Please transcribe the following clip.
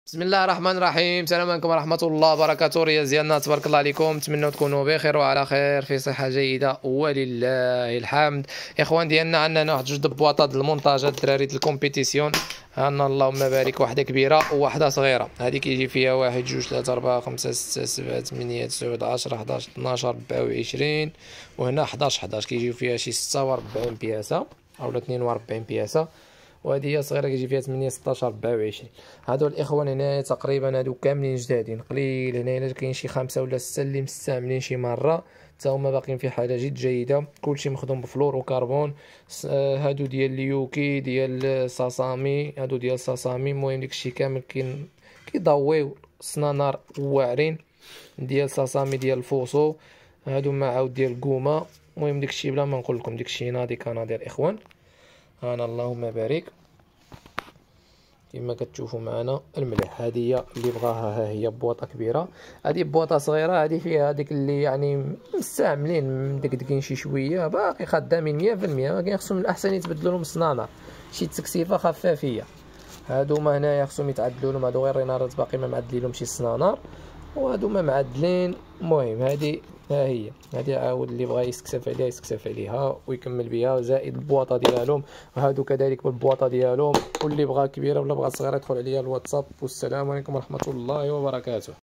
بسم الله الرحمن الرحيم. السلام عليكم ورحمة الله وبركاته. رياض ديالنا تبارك الله عليكم، نتمنى تكونوا بخير وعلى خير في صحة جيدة ولله الحمد. اخوان ديالنا عندنا واحد جوج بواطات المونتاج الدراري د الكومبيتيسيون. عندنا اللهم بارك واحدة كبيرة وواحدة صغيرة. هذه كيجي فيها واحد جوج ثلاثة أربعة خمسة ستة سبعة ثمانية تسعة 10 11 12 24، وهنا 11 كيجيو فيها شي 46 بياسة أو 42 بياسة، وهذه هي صغيره كيجي فيها 8 16 24. هادو الاخوان هنايا تقريبا هادو كاملين جدادين، قليل هنايا كاين شي 5 ولا 6 اللي مستعملين شي مره، حتى هما باقيين في حاله جد جيده. كلشي مخدوم بفلور وكربون. هادو ديال اليوكي ديال ساسامي، هادو ديال ساسامي. المهم داكشي كامل كيضويو صنانار واعرين ديال ساسامي ديال الفوسو. هادو مع عاود ديال الكوما. المهم داكشي بلا ما نقول لكم داكشي ناضي كناضي الاخوان. انا اللهم بارك كما كتشوفوا معنا الملح. هذه هي اللي بغاها، ها هي بواطه كبيره. هذه بواطه صغيره، هذه فيها هذيك اللي يعني مستعملين مدقدقين شي شويه باقي خدامين 100%. ولكن خصهم الاحسن يتبدلوا لهم الصنانه، شي تكسيفه خفافيه. هادو ما هنايا خصهم يتعدلوا لهم، هادو غير رينارات باقي ما معدلين لهم شي صنانار، وهادو ما معدلين. المهم هذه ها هي، هذه عاود اللي بغى يستكسف عليها يستكسف عليها ويكمل بها، زائد البواطه ديالهم. وهادو كذلك بالبواطه ديالهم، واللي بغى كبيره ولا بغى صغيره يدخل عليا الواتساب. والسلام عليكم ورحمه الله وبركاته.